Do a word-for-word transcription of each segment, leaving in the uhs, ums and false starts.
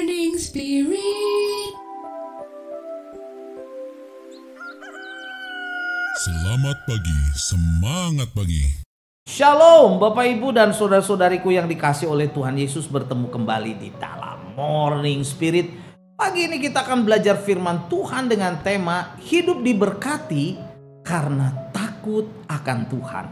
Morning Spirit. Selamat pagi, semangat pagi. Shalom Bapak Ibu dan saudara-saudariku yang dikasih oleh Tuhan Yesus, bertemu kembali di dalam Morning Spirit. Pagi ini kita akan belajar firman Tuhan dengan tema hidup diberkati karena takut akan Tuhan.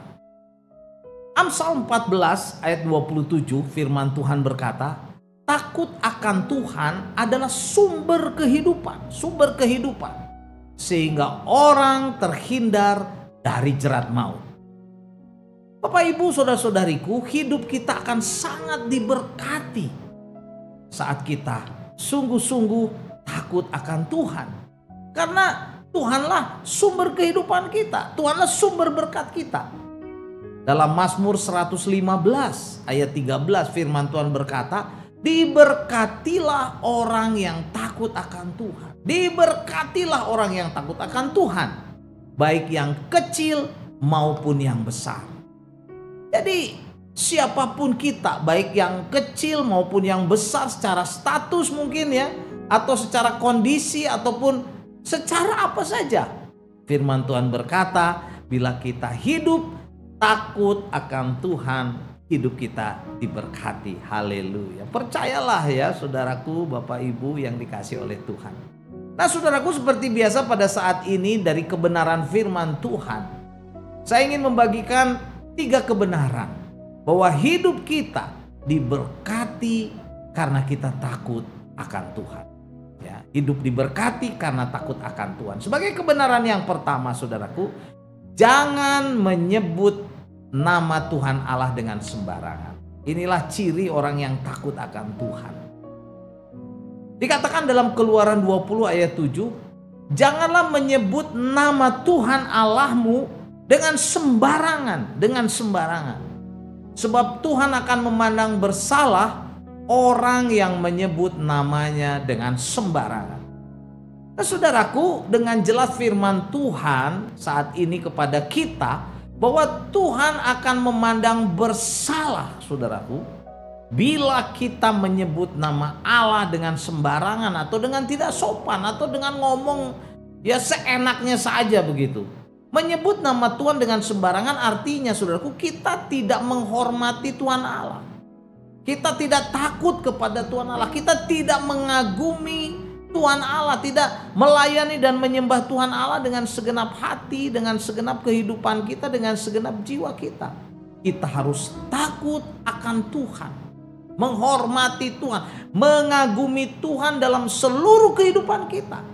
Amsal empat belas ayat dua puluh tujuh firman Tuhan berkata, takut akan Tuhan adalah sumber kehidupan, sumber kehidupan, sehingga orang terhindar dari jerat maut. Bapak Ibu saudara-saudariku, hidup kita akan sangat diberkati saat kita sungguh-sungguh takut akan Tuhan. Karena Tuhanlah sumber kehidupan kita, Tuhanlah sumber berkat kita. Dalam Mazmur seratus lima belas ayat tiga belas firman Tuhan berkata, diberkatilah orang yang takut akan Tuhan. Diberkatilah orang yang takut akan Tuhan, baik yang kecil maupun yang besar. Jadi siapapun kita, baik yang kecil maupun yang besar, secara status mungkin ya, atau secara kondisi ataupun secara apa saja, firman Tuhan berkata, bila kita hidup takut akan Tuhan, hidup kita diberkati. Haleluya. Percayalah ya saudaraku, Bapak Ibu yang dikasih oleh Tuhan. Nah saudaraku, seperti biasa pada saat ini dari kebenaran firman Tuhan, saya ingin membagikan tiga kebenaran bahwa hidup kita diberkati karena kita takut akan Tuhan. Ya, hidup diberkati karena takut akan Tuhan. Sebagai kebenaran yang pertama saudaraku, jangan menyebut nama Tuhan Allah dengan sembarangan. Inilah ciri orang yang takut akan Tuhan. Dikatakan dalam Keluaran dua puluh ayat tujuh, janganlah menyebut nama Tuhan Allahmu dengan sembarangan, dengan sembarangan. Sebab Tuhan akan memandang bersalah orang yang menyebut namanya dengan sembarangan. Nah, saudaraku, dengan jelas firman Tuhan saat ini kepada kita bahwa Tuhan akan memandang bersalah, saudaraku, bila kita menyebut nama Allah dengan sembarangan atau dengan tidak sopan atau dengan ngomong ya seenaknya saja begitu. Menyebut nama Tuhan dengan sembarangan artinya saudaraku, kita tidak menghormati Tuhan Allah. Kita tidak takut kepada Tuhan Allah. Kita tidak mengagumi Tuhan Allah, tidak melayani dan menyembah Tuhan Allah dengan segenap hati, dengan segenap kehidupan kita, dengan segenap jiwa kita. Kita harus takut akan Tuhan, menghormati Tuhan, mengagumi Tuhan dalam seluruh kehidupan kita.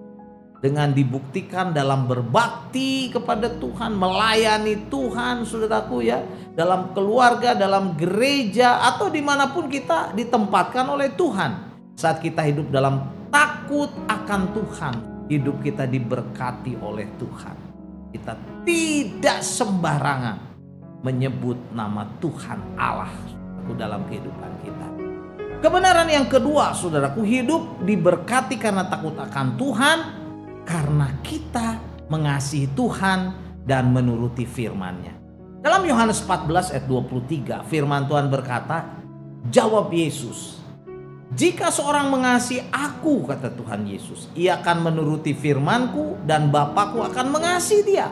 Dengan dibuktikan dalam berbakti kepada Tuhan, melayani Tuhan, saudaraku ya, dalam keluarga, dalam gereja, atau dimanapun kita ditempatkan oleh Tuhan. Saat kita hidup dalam takut akan Tuhan, hidup kita diberkati oleh Tuhan. Kita tidak sembarangan menyebut nama Tuhan Allah dalam kehidupan kita. Kebenaran yang kedua, saudaraku, hidup diberkati karena takut akan Tuhan, karena kita mengasihi Tuhan dan menuruti firman-Nya. Dalam Yohanes empat belas ayat dua puluh tiga firman Tuhan berkata, jawab Yesus, jika seorang mengasihi aku, kata Tuhan Yesus, ia akan menuruti firman-Ku dan Bapa-Ku akan mengasihi dia.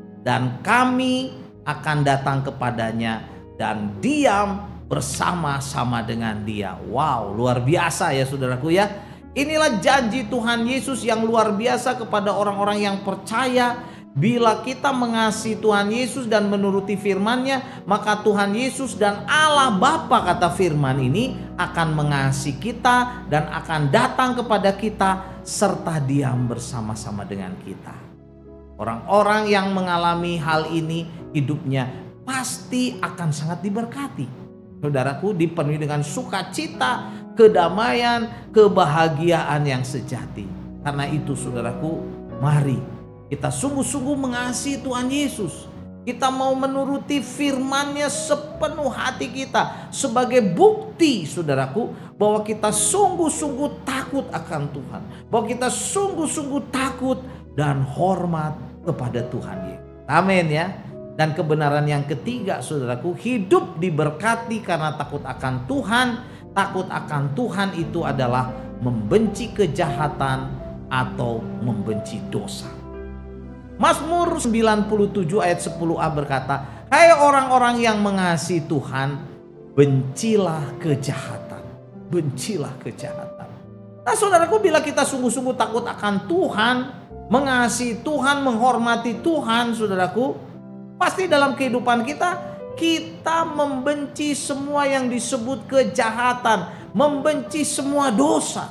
Dan kami akan datang kepadanya dan diam bersama-sama dengan dia. Wow, luar biasa ya saudaraku ya. Inilah janji Tuhan Yesus yang luar biasa kepada orang-orang yang percaya. Bila kita mengasihi Tuhan Yesus dan menuruti firman-Nya, maka Tuhan Yesus dan Allah Bapa, kata firman ini, akan mengasihi kita dan akan datang kepada kita serta diam bersama-sama dengan kita. Orang-orang yang mengalami hal ini, hidupnya pasti akan sangat diberkati. Saudaraku, dipenuhi dengan sukacita, kedamaian, kebahagiaan yang sejati. Karena itu saudaraku, mari kita sungguh-sungguh mengasihi Tuhan Yesus. Kita mau menuruti firman-Nya sepenuh hati kita. Sebagai bukti saudaraku, bahwa kita sungguh-sungguh takut akan Tuhan. Bahwa kita sungguh-sungguh takut dan hormat kepada Tuhan Yesus. Amin ya. Dan kebenaran yang ketiga saudaraku, hidup diberkati karena takut akan Tuhan, Takut akan Tuhan itu adalah membenci kejahatan atau membenci dosa. Mazmur sembilan puluh tujuh ayat sepuluh a berkata, "Hai orang-orang yang mengasihi Tuhan, bencilah kejahatan." Bencilah kejahatan. Nah saudaraku, bila kita sungguh-sungguh takut akan Tuhan, mengasihi Tuhan, menghormati Tuhan, saudaraku, pasti dalam kehidupan kita, kita membenci semua yang disebut kejahatan, membenci semua dosa.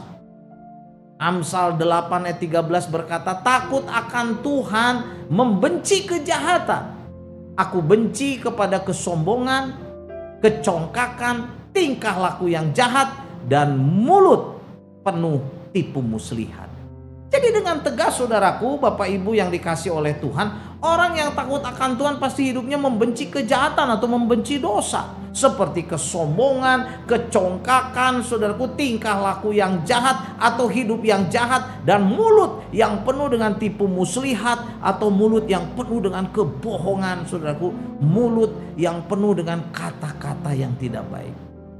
Amsal delapan ayat tiga belas berkata, "Takut akan Tuhan, membenci kejahatan. Aku benci kepada kesombongan, kecongkakan, tingkah laku yang jahat, dan mulut penuh tipu muslihat." Jadi dengan tegas saudaraku, Bapak Ibu yang dikasih oleh Tuhan, orang yang takut akan Tuhan pasti hidupnya membenci kejahatan atau membenci dosa. Seperti kesombongan, kecongkakan, saudaraku, tingkah laku yang jahat atau hidup yang jahat, dan mulut yang penuh dengan tipu muslihat atau mulut yang penuh dengan kebohongan, saudaraku, mulut yang penuh dengan kata-kata yang tidak baik.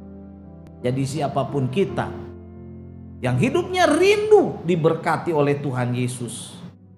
Jadi siapapun kita yang hidupnya rindu diberkati oleh Tuhan Yesus,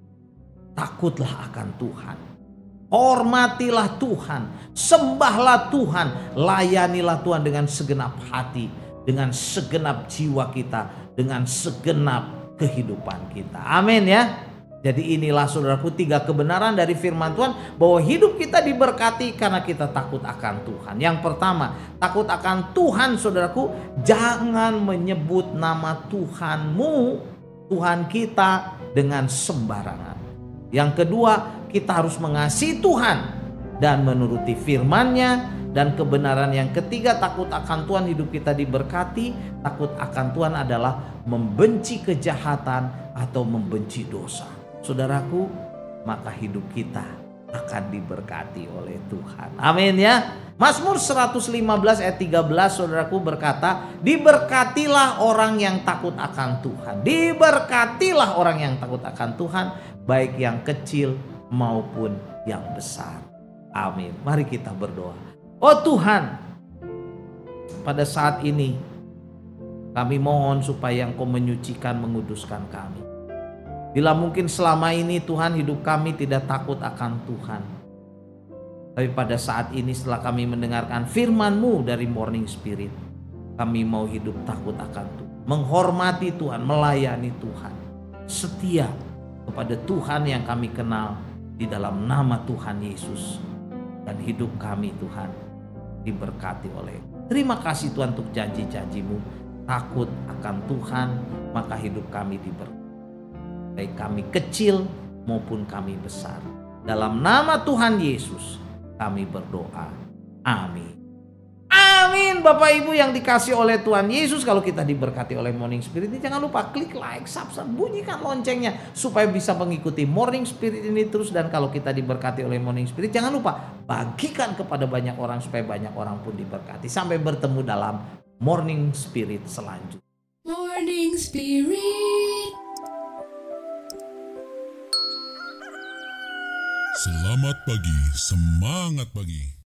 takutlah akan Tuhan, hormatilah Tuhan, sembahlah Tuhan, layanilah Tuhan dengan segenap hati, dengan segenap jiwa kita, dengan segenap kehidupan kita. Amin ya. Jadi inilah saudaraku tiga kebenaran dari firman Tuhan bahwa hidup kita diberkati karena kita takut akan Tuhan. Yang pertama, takut akan Tuhan saudaraku, jangan menyebut nama Tuhanmu, Tuhan kita dengan sembarangan. Yang kedua, kita harus mengasihi Tuhan dan menuruti firman-Nya. Dan kebenaran yang ketiga, takut akan Tuhan hidup kita diberkati. Takut akan Tuhan adalah membenci kejahatan atau membenci dosa. Saudaraku, maka hidup kita akan diberkati oleh Tuhan. Amin ya. Mazmur seratus lima belas ayat tiga belas saudaraku berkata, "Diberkatilah orang yang takut akan Tuhan." Diberkatilah orang yang takut akan Tuhan, baik yang kecil maupun yang besar. Amin. Mari kita berdoa. Oh Tuhan, pada saat ini kami mohon supaya Engkau menyucikan, menguduskan kami. Bila mungkin selama ini Tuhan hidup kami tidak takut akan Tuhan, tapi pada saat ini setelah kami mendengarkan firman-Mu dari Morning Spirit, kami mau hidup takut akan Tuhan, menghormati Tuhan, melayani Tuhan, setia kepada Tuhan yang kami kenal di dalam nama Tuhan Yesus. Dan hidup kami Tuhan diberkati oleh. Terima kasih Tuhan untuk janji-janji-Mu. Takut akan Tuhan, maka hidup kami diberkati. Baik kami kecil maupun kami besar. Dalam nama Tuhan Yesus kami berdoa. Amin. Amin. Bapak Ibu yang dikasih oleh Tuhan Yesus, kalau kita diberkati oleh Morning Spirit ini, jangan lupa klik like, subscribe, bunyikan loncengnya supaya bisa mengikuti Morning Spirit ini terus. Dan kalau kita diberkati oleh Morning Spirit, jangan lupa bagikan kepada banyak orang supaya banyak orang pun diberkati. Sampai bertemu dalam Morning Spirit selanjutnya. Morning Spirit. Selamat pagi, semangat pagi.